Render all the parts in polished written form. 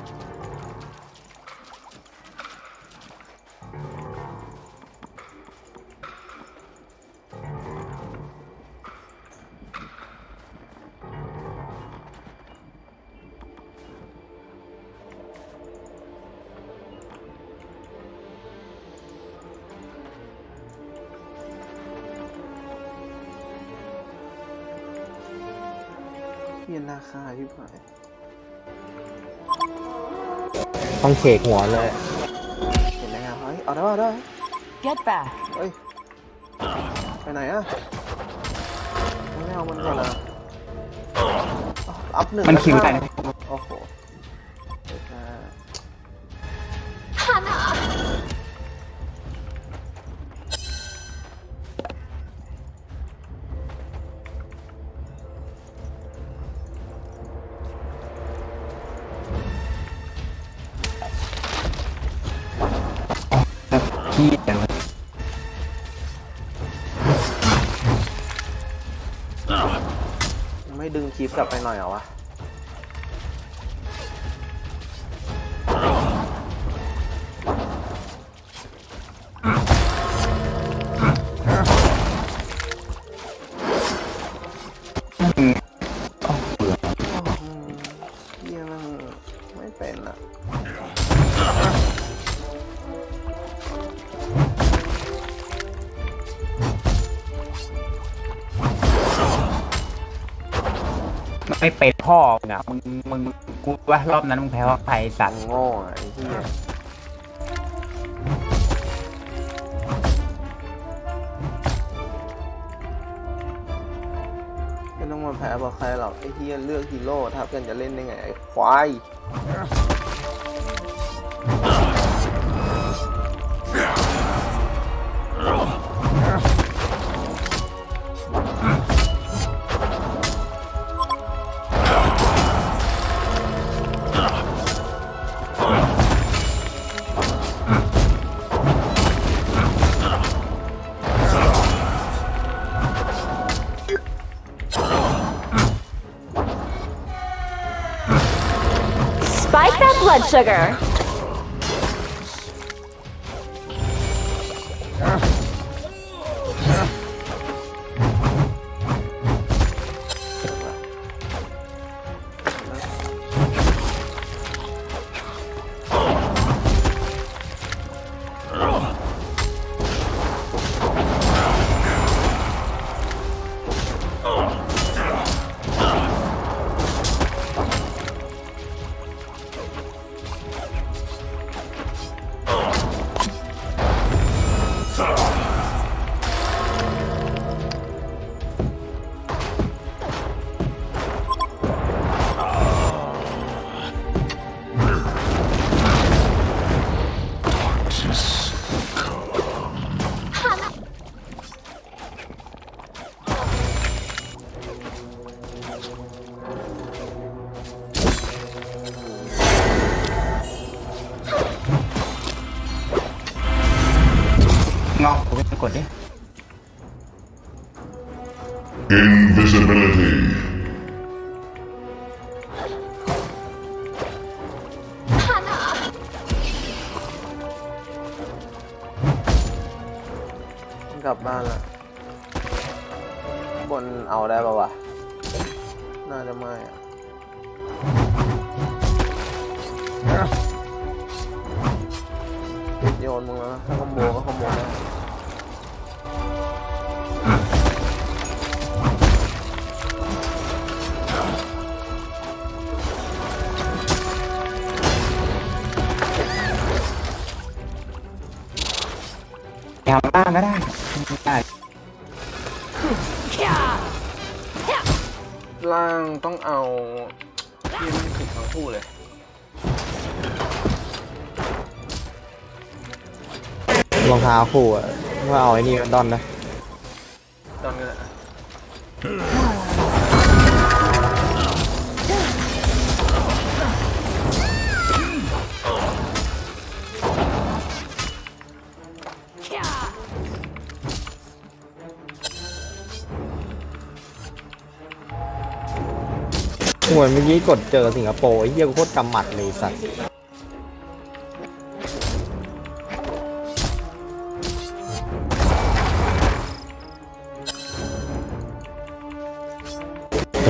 เปลี่ยนราคาที่ผ่านต้องเขกหัวเลยเห็นไหมครับเฮ้ยเอาได้ Get back เฮ้ยไปไหนอะไม่เอามันก่อนนะอัพ1 มันคิวได้โอ้โหขี้แต่ไม่ดึงคลิปกลับไปหน่อยเหรอวะเหี้ยมันไม่เป็นอะไม่เป็นพ่อเนี่ยมึงกูว่ารอบนั้นมึงแพ้ว่าใครสัตว์โง่ไอ้เหี้ยไม่ต้องมาแพ้เพราะใครหรอกไอ้เหี้ยเลือกฮีโร่ถ้าเพื่อนจะเล่นได้ไงไอ้ควาย Spike that blood sugar งอกกูไปกดดิ Invisibility. กลับบ้านละบนเอาได้ป่าวะน่าจะไม่อะโยนมึงแล้วถ้าคอมโบก็คอมโบได้แอบล่างก็ได้ล่างต้องเอาที่ไม่ผิดทั้งคู่เลยรองเท้าคู่อะว่าเอาไอ้นี่ดอนนะดอนกันแหละเหมือนเมื่อกี้กดเจอสิงคโปร์ไอ้เหี้ยกูโคตรกำหมัดเลยสัตว์อะไร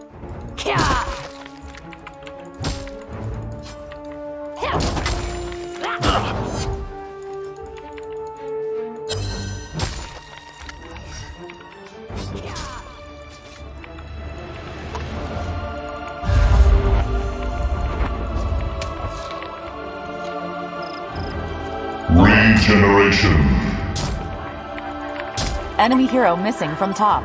Regeneration. Enemy hero missing from top.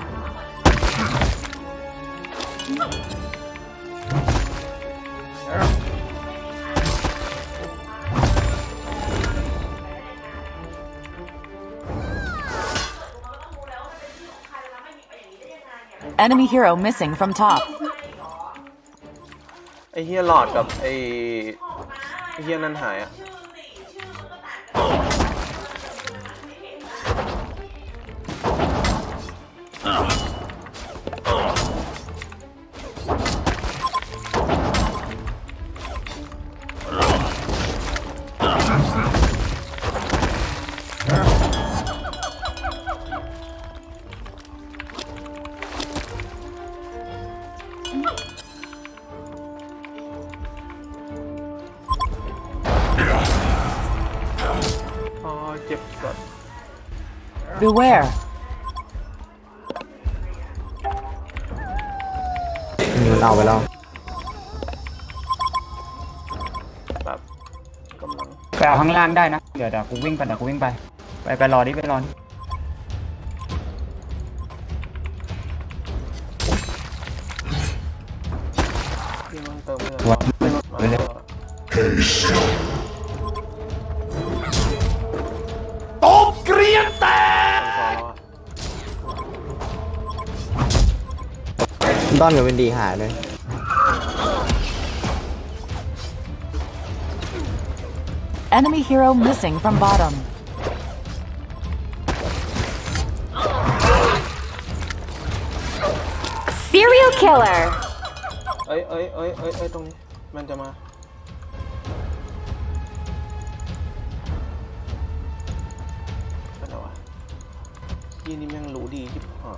Enemy hero missing from top. ไอ้เฮียหลอดกับไอ้เฮียนั่นหายอ่ะเจ็บสัส Beware. มันเอาไปแล้วแบบกำลังไปเอาข้างล่างได้นะเดี๋ยวกูวิ่งไปไปรอดิไปรอดิที่มันเติมเลือดวัดมาไปเลยตบเกรียนแตกด้อนกับเวนดีหายเลย Enemy hero missing from bottom. Serial killer. เอ้ยตรงนี้มันจะมาเป็นอะไรวะยี่นี่แม่งรู้ดีชิบหาย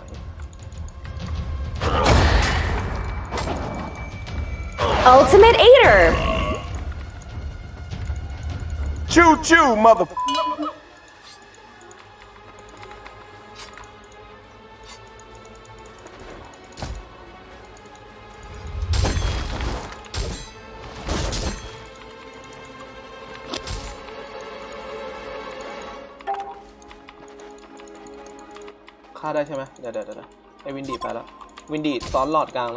Ultimate Eater. Choo choo, mother. ฆ่าได้ใช่ไหมเดี๋ยวไอ้วินดีไปแล้ววินดีซ้อนหลอดกลางนะ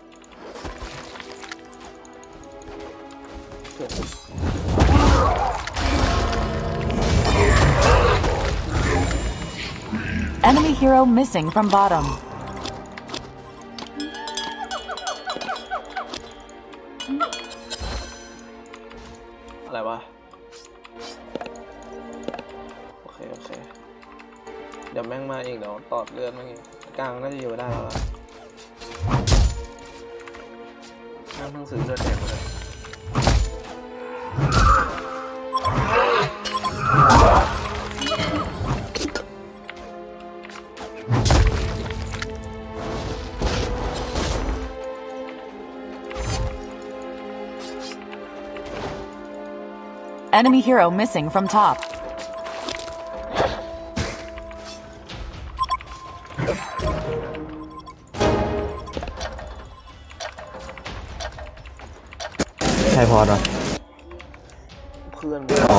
Enemy hero missing from bottom. อะไรวะโอเคเดี๋ยวแม่งมาเองเดี๋ยวตอดเลือดแม่งเองกลางน่าจะอยู่ได้แล้วล่ะแม่งเพิ่งซื้อเลือดแดงมาเลย Enemy hero missing from top. ใช่พอดวะเพื่อนอ๋อ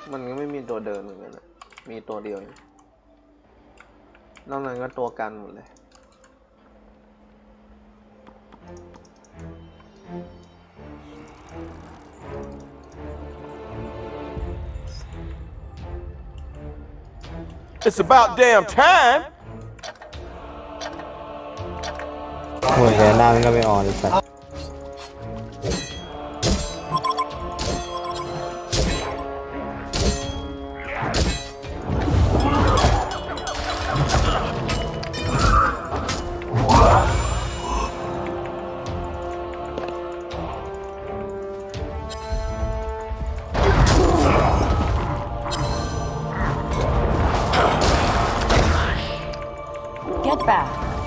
มันก็ไม่มีตัวเดินเหมือนกันนะมีตัวเดียวนอกนั้นก็ตัวกันหมดเลย It's about damn time. หัวแกหน้ามันก็ไม่ออนเลยสัตว์ Get back.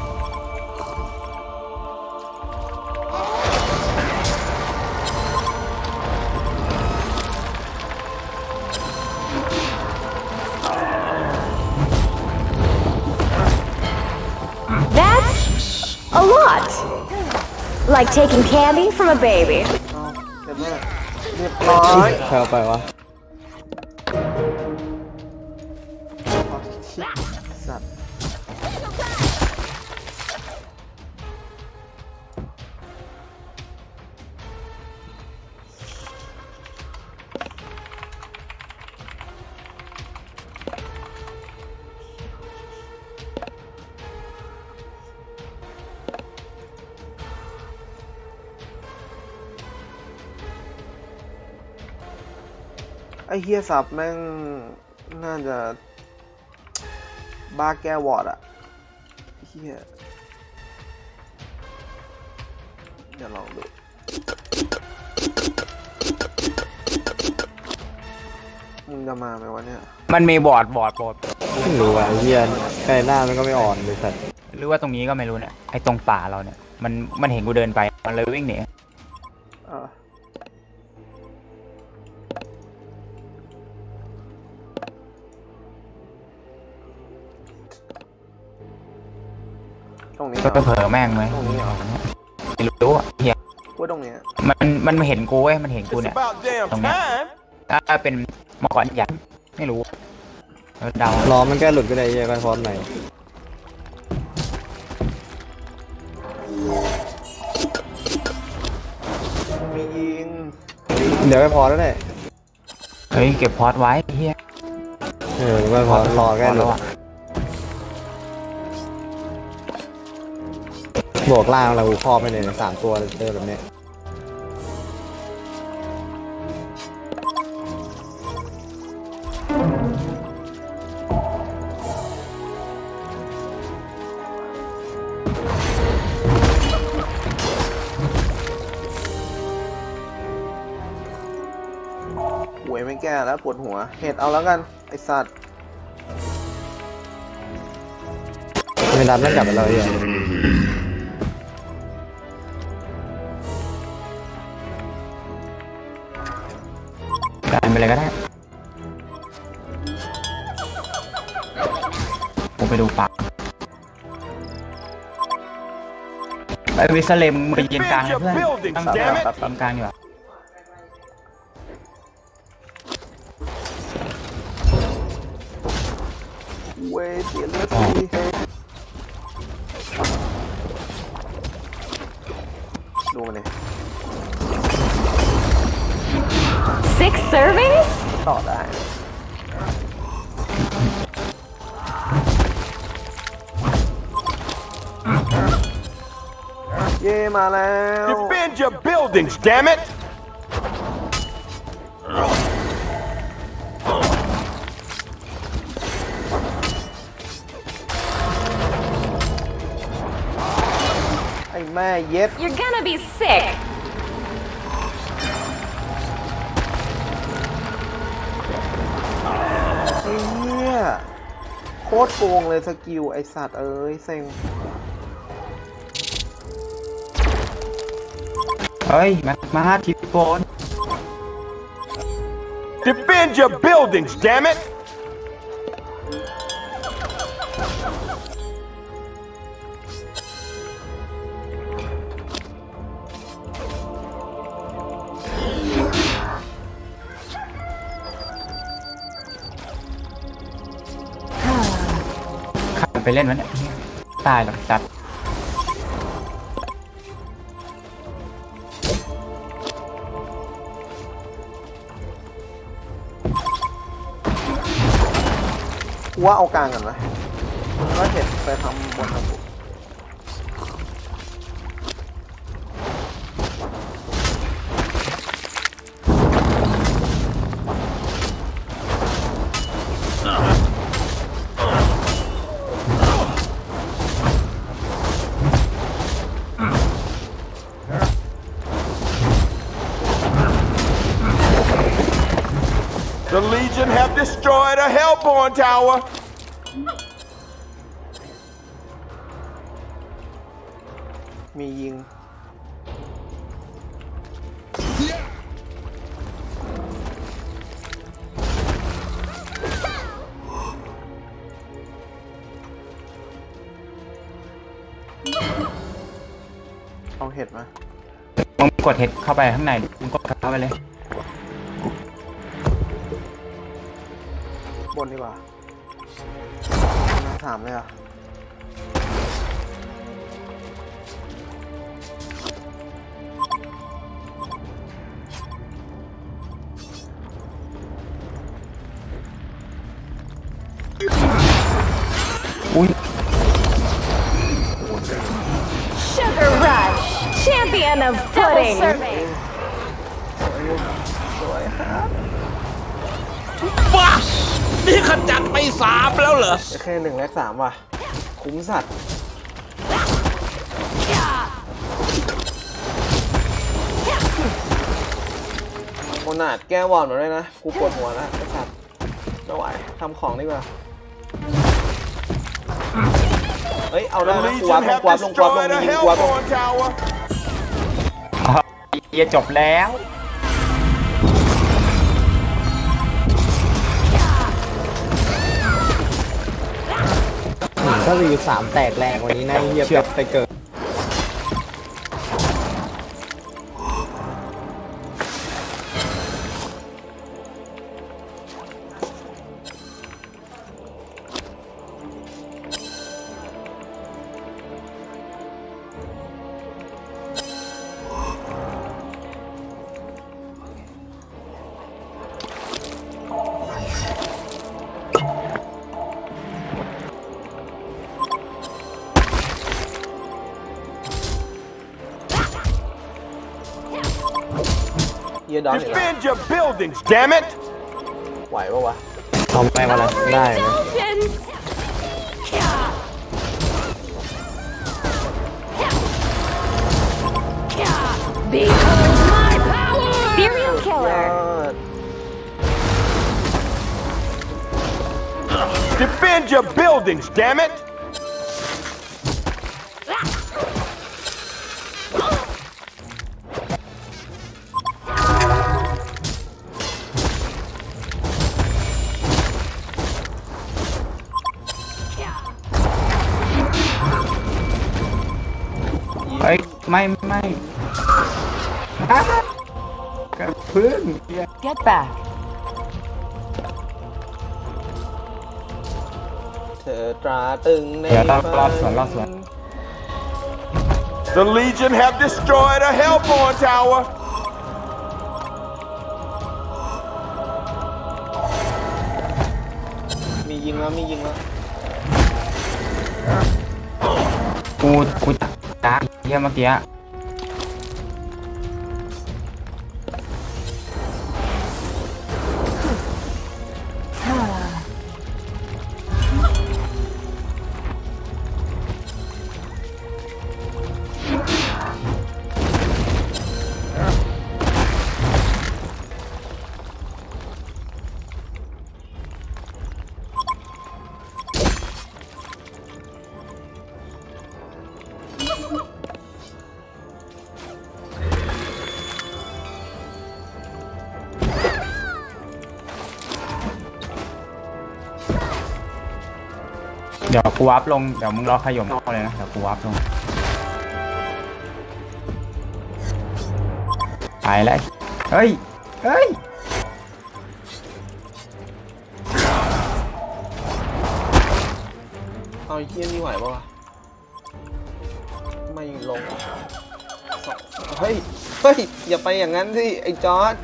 That's a lot. Like taking candy from a baby. เรียบร้อยใครเอาไปวะสัตว์ไอ้เฮียสับแม่งน่าจะบ้าแก้วอร์ดอะเฮียเดี๋ยวลองดูมึงจะมาไหมวะเนี่ยมันมีบอร์ดไม่รู้อ่ะไอ้เหี้ยใกล้หน้ามันก็ไม่ออนเลยสัตว์หรือว่าตรงนี้ก็ไม่รู้เนี่ยไอ้ตรงป่าเราเนี่ยมันเห็นกูเดินไปมันเลยวิ่งหนีเออตรงนี้เหรก็อเผลอแม่งเลยตรงนี้เหรอไม่รู้อ่ะเฮียว่าตรงเนี้ยมันเห็นกูเว้ยมันเห็นกู It's เนี่ย about damn Don't know. time. ถ้าเป็นเมื่อก่อนยันไม่รู้เดาล้อมันแก้หลุดก็ได้ไอ้เหี้ยไปพอดใหม่มียิงเดี๋ยวไปพอแล้วเนี่ยเฮ้ยเก็บพอร์ตไว้เฮียไปพอรอแก้หลุดแล้วอ่ะบวกล่างเราครอบไปเลย3 ตัวเจอแบบเนี้ยหวยไม่แก้แล้วปวดหัวเห็ดเอาแล้วกัน ไอสัตว์ไม่ดันไม่กลับไปเราเหี้ยได้ไปเลยก็ได้ผมไปดูปากไอ้วิสเลมมึงไปยืนกลางให้เพื่อนตั้งแต่ยืนกลางอยู่อ่ะเวยเสียเลือดทีดูมันเลย 6 servings? ต่อได้เย่มาแล้ว Defend your buildings, damn it. ไอ้แม่เย็ด You're gonna be sick. ไอ้เหี้ยโคตรโกงเลยสกิลไอสัตว์เอ้ยเซ็งเฮ้ยมาทิปโกน Defend your buildings, damn it. มันไปเล่นมันเนี่ยตายหรอกจัดว่าเอากลางกันไหมก็เห็นไปทำบนระบบ The Legion have destroyed a Hellborn tower. มียิงเอาเห็ดมามึงกดเห็ดเข้าไปข้างในมึงกดเข้าไปเลยบนดีกว่าถามเลยอ่ะอุ้ย Sugar Rush, champion of pudding. ว้านี่ขจัดไป3แล้วเหรอแค่1 และ 3ว่ะคุ้มสัตว์โมนาดแก้วอร์ดมาด้วยนะกูปวดหัวแล้วไอ้สัตว์ไม่ไหวทำของดีกว่าเฮ้ยเอาได้ The นะกู Legion วับลง have กูวับลงกูวับลง destroyed a ยิงกูวับลง Hellborn tower. เหี้ยจบแล้วถ้ารี3แตกแรงวันนี้นะเฮียไปเกิดเฮียดอนอีกแล้ว Defend your buildings, damn it! ไหวปะวะทำไปมาแล้วได้นะ Behold my power! Serial ย killer. อด Defend your buildings, damn it! เฮ้ยไม่กระพึ่ง Get back. เธอตราตึงในเดี๋ยวรอบฝันสวนรอบสวน The Legion have destroyed a Hellborn tower. มียิงแล้วมียิงแล้วกูจ้าเหี้ยเมื่อกี้ เดี๋ยวกูวับลงเดี๋ยวมึงรอขย่มเข้าเลยนะเดี๋ยวกูวับลงไปแล้วเฮ้ยเอาไอ้เหี้ยนี่ไหวปะวะไม่ลงเฮ้ยอย่าไปอย่างนั้นสิไอ้จอร์จ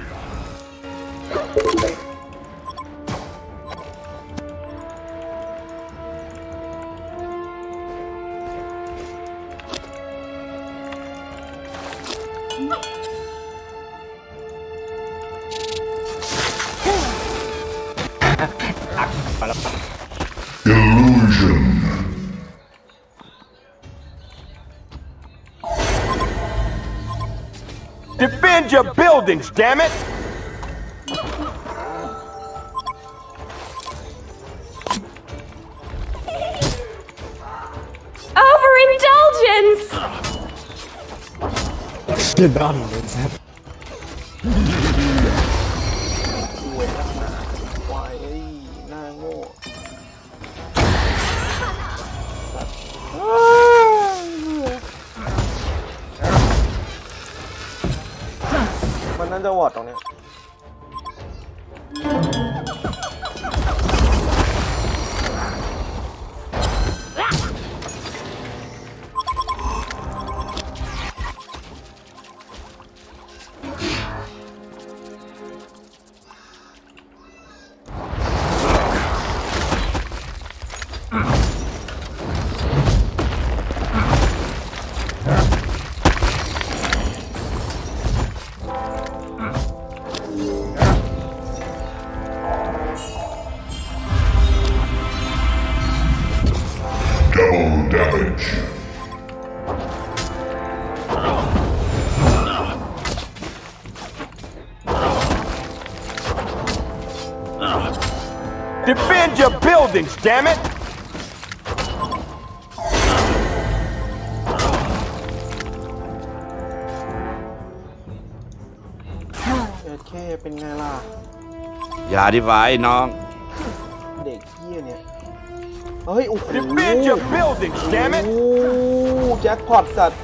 Defend your buildings, damn it! Overindulgence! เดือดร้อนเลยแซ่บเว้ยนักหนาควายไอ้หน้าโง่มันน่าจะวอดตรงเนี้ย Double damage. Defend your buildings, damn it! เอเคเป็นไงล่ะอย่าดีไว้น้องเด็กเหี้ยเนี่ย เฮ้ย โอ้โห Defend your buildings, damn it! โอ้แจ็คพอตสัตว์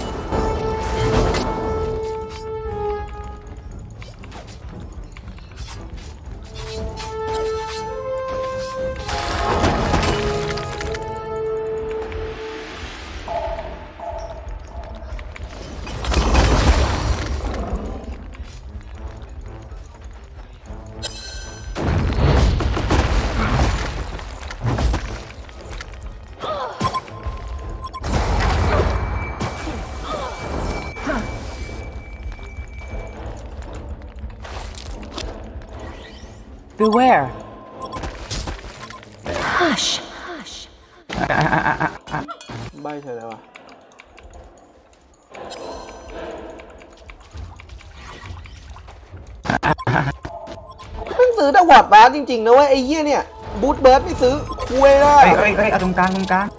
Beware. Hush, hush. ใบเฉยเลยวะเพิ่งซื้อแต่วอดบาร์จริงๆนะเว้ยไอ้เหี้ยเนี่ยบูทเบิร์ดไม่ซื้อคุยได้เอ้ยเอาตรงกลาง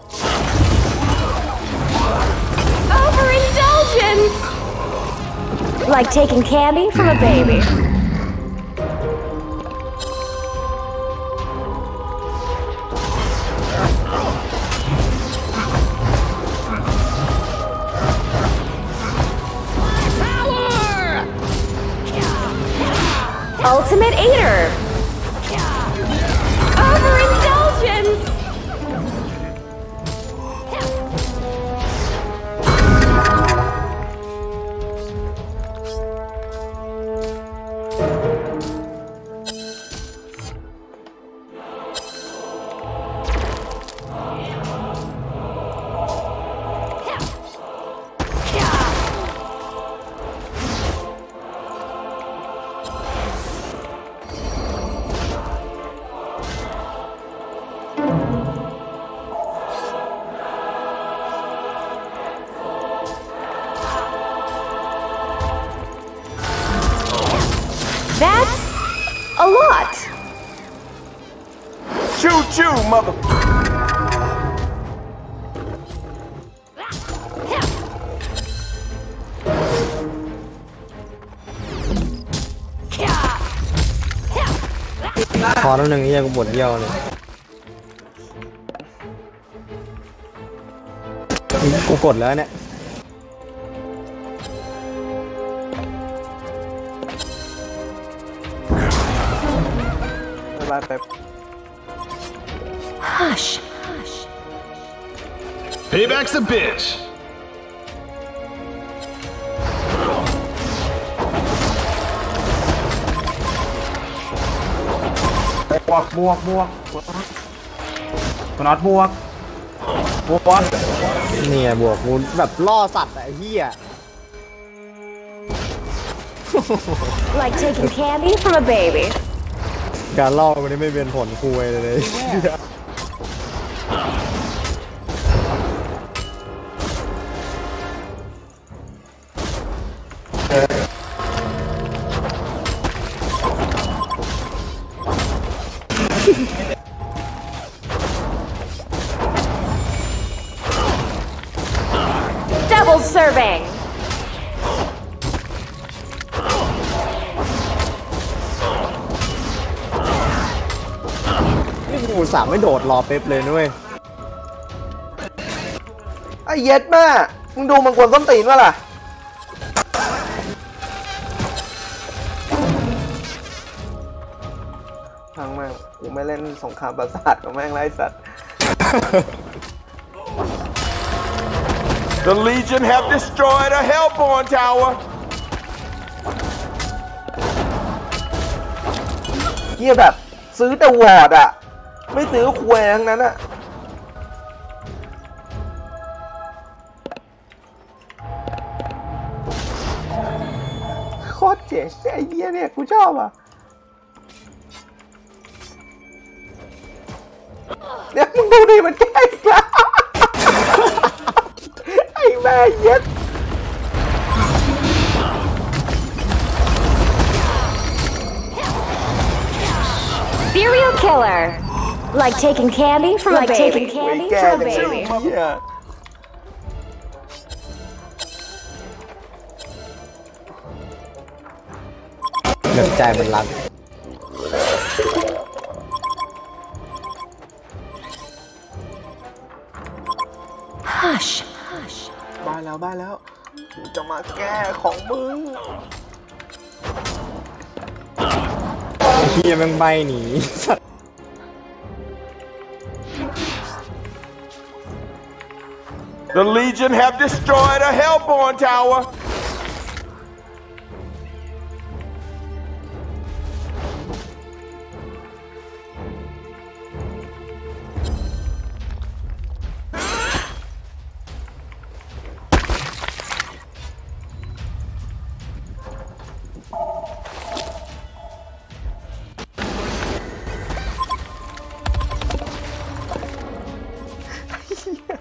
Overindulgence! Like taking candy from a baby. Ultimate Eater! Overindulgence! That's a lot. Choo choo, mother. Yeah. พอแล้วหนึ่งเหี้ยกูปวดเยี่ยวเลยกูกดแล้วเนี่ยเวลาแป๊บ Hush, hush. Payback's a bitch. บวกคุณน็อตบวกเนี่ยบวกกูแบบล่อสัตว์อะไอ้เหี้ย Like taking candy from a baby. การล่อมันนี่ไม่เป็นผลคุยเลย Double serving. นี่กูอุตสาห์ไม่โดดรอเป๊ปเลยนุ้ยไอ้เย็ดแม่มึงดูมันกวนส้นตีนวะล่ะทางแม่งกูไม่เล่นสงครามประสาทกับแม่งไรสัตว์ The Legion have destroyed a Hellborn tower. เฮียแบบซื้อแต่วอร์ดอะไม่ซื้อควยทั้งนั้นอะโคตรเจ๋งไอ้เฮียเนี่ยกูชอบอะเนี่ยมึงดูดิมันแกล้งอีกแล้ว ไอ้แม่เย็ด Serial killer. Like taking candy from a baby. Taking ไว้ candy แก้ from a จังเลย baby. เฮียเนื้อใจมันรัก Hush. บ้านแล้วกูจะมาแก้ของมึงไอ้เหี้ยแม่งใบหนี The Legion have destroyed a Hellborn tower. Yeah.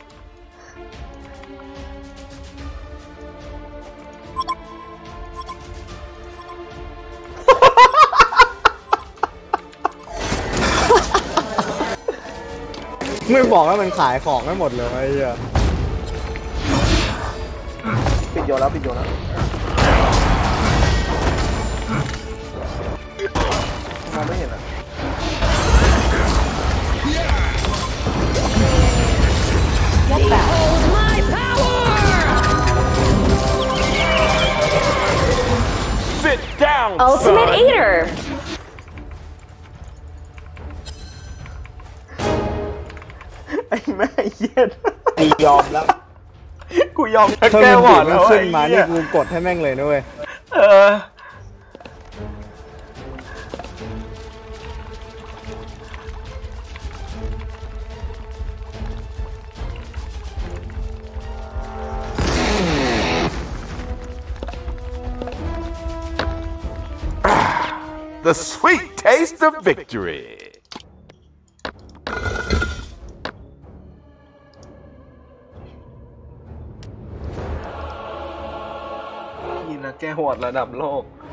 ไม่บอกว่ามันขายของไม่หมดเลยไอ้เหี้ยปิดโยนแล้วปิดโยนแล้วมองไม่เห็นอ่ะ Get back. My power! Sit down, Ultimate son. Eater. ไอ้แม่เย็ดกูยอมแล้วกูยอมจะถ้าแก้มันหวบีอบ ดมันแล้วขึ้นมาไอ้นี่เหี้ยกูกดให้แม่งเลยนะเว้ยเออ The sweet taste of victory. พี่นะแก้หวดระดับโลก